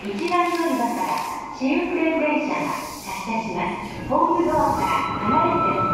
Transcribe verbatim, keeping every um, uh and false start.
一番乗り場から新運転電車が発車します。ホームドアから離れてお